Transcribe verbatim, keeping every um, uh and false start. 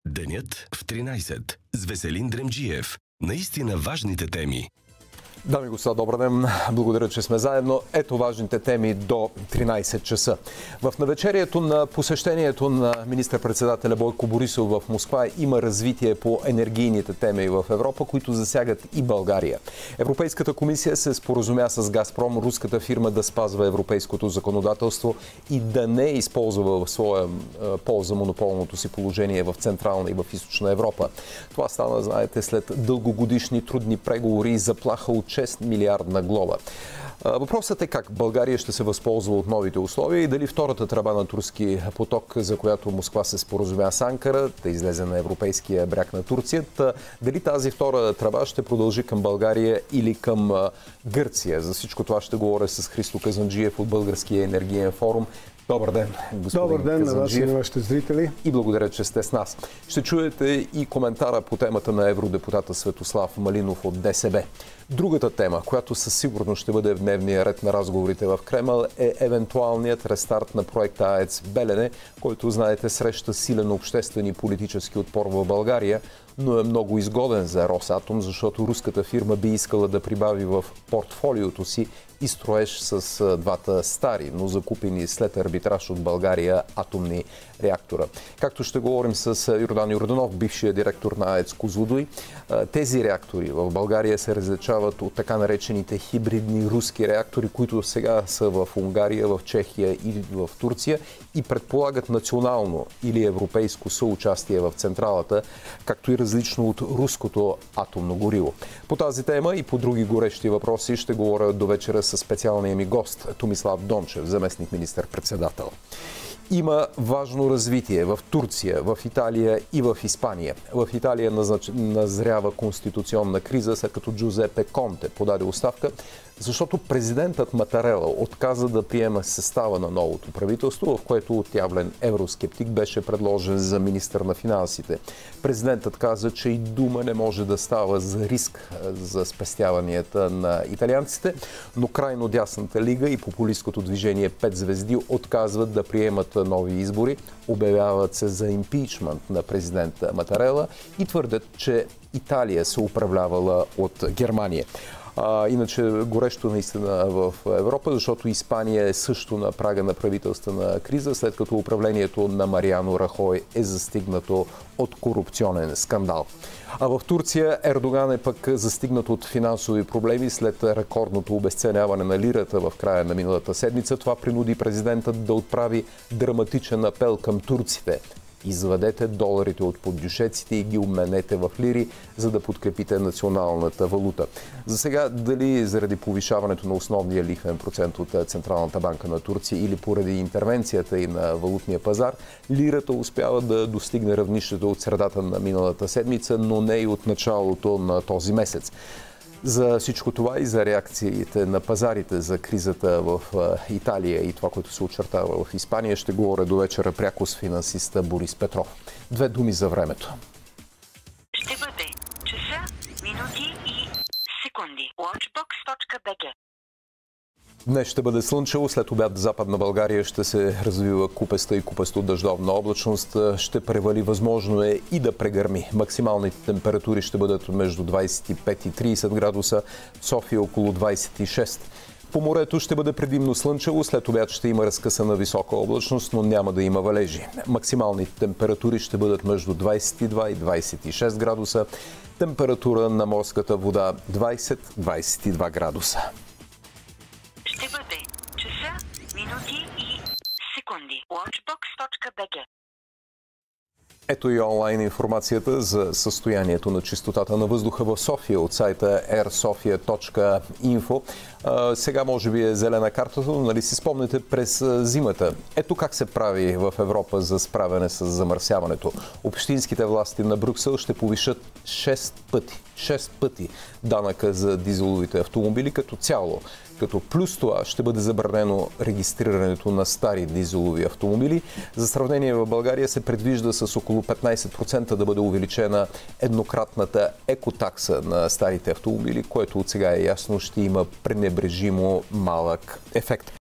Денят в тринайсет с Веселин Дремджиев. Наистина важните теми. Дами и господа, добър ден. Благодаря, че сме заедно. Ето важните теми до тринайсет часа. В навечерието на посещението на министър-председателя Бойко Борисов в Москва има развитие по енергийните теми в Европа, които засягат и България. Европейската комисия се споразумя с Газпром, руската фирма, да спазва европейското законодателство и да не използва в своя полза монополното си положение в Централна и в Източна Европа. Това стана, знаете, след дългогодишни трудни преговори и заплаха от шест милиардна глоба. Въпросът е как България ще се възползва от новите условия и дали втората тръба на турски поток, за която Москва се споразумя с Анкара, да излезе на европейския бряг на Турция, дали тази втора тръба ще продължи към България или към Гърция. За всичко това ще говоря с Христо Казанджиев от Българския енергиен форум. Добър ден, господин Добър ден на вас и на вашите зрители. И благодаря, че сте с нас. Ще чуете и коментара по темата на евродепутата Светослав Малинов от ДСБ. Другата тема, която със сигурност ще бъде в дневния ред на разговорите в Кремъл, е евентуалният рестарт на проекта АЕЦ Белене, който, знаете, среща силен обществен и политически отпор в България, но е много изгоден за Росатом, защото руската фирма би искала да прибави в портфолиото си и строеж с двата стари, но закупени след арбитраж от България атомни реактора. Както ще говорим с Йордан Йорданов, бившия директор на АЕЦ Козлодуй, тези реактори в България се различават от така наречените хибридни руски реактори, които сега са в Унгария, в Чехия или в Турция и предполагат национално или европейско съучастие в централата, както и различно от руското атомно гориво. По тази тема и по други горещи въпроси ще говоря до вечера с специалния ми гост Томислав Дончев, заместник министър-председател. Има важно развитие в Турция, в Италия и в Испания. В Италия назрява конституционна криза, след като Джузепе Конте подаде оставка, защото президентът Матарела отказа да приема състава на новото правителство, в което отявлен евроскептик беше предложен за министър на финансите. Президентът каза, че и дума не може да става за риск за спестяванията на италианците, но крайно дясната лига и популистското движение Пет звезди отказват да приемат нови избори, обявяват се за импичмент на президента Матарела и твърдят, че Италия се управлявала от Германия. А, иначе горещо наистина в Европа, защото Испания е също на прага на правителствена криза, след като управлението на Мариано Рахой е застигнато от корупционен скандал. А в Турция Ердоган е пък застигнат от финансови проблеми след рекордното обезценяване на лирата в края на миналата седмица. Това принуди президентът да отправи драматичен апел към турците. Извадете доларите от поддюшеците и ги обменете в лири, за да подкрепите националната валута. За сега, дали заради повишаването на основния лихвен процент от Централната банка на Турция или поради интервенцията и на валутния пазар, лирата успява да достигне равнището от средата на миналата седмица, но не и от началото на този месец. За всичко това и за реакциите на пазарите за кризата в Италия и това, което се очертава в Испания, ще говоря до вечера пряко с финансиста Борис Петров. Две думи за времето. Ще бъде часа, минути и секунди. Watchbox точка би джи. Днес ще бъде слънчево, след обяд в Западна България ще се развива купеста и купесто дъждовна облачност. Ще превали, възможно е и да прегърми. Максималните температури ще бъдат между двайсет и пет и трийсет градуса, в София около двайсет и шест. По морето ще бъде предимно слънчево, след обяд ще има разкъсана висока облачност, но няма да има валежи. Максималните температури ще бъдат между двайсет и два и двайсет и шест градуса. Температура на морската вода двайсет до двайсет и два градуса. Ще бъде часа, минути и секунди. Watchbox точка би джи. Ето и онлайн информацията за състоянието на чистотата на въздуха в София от сайта ейр софия точка инфо. Сега може би е зелена картата, но нали си спомняте през зимата. Ето как се прави в Европа за справяне с замърсяването. Общинските власти на Брюксел ще повишат шест пъти. шест пъти данъка за дизеловите автомобили като цяло. Като плюс това ще бъде забранено регистрирането на стари дизелови автомобили. За сравнение в България се предвижда с около петнайсет процента да бъде увеличена еднократната екотакса на старите автомобили, което от сега е ясно ще има пренебрежимо малък ефект.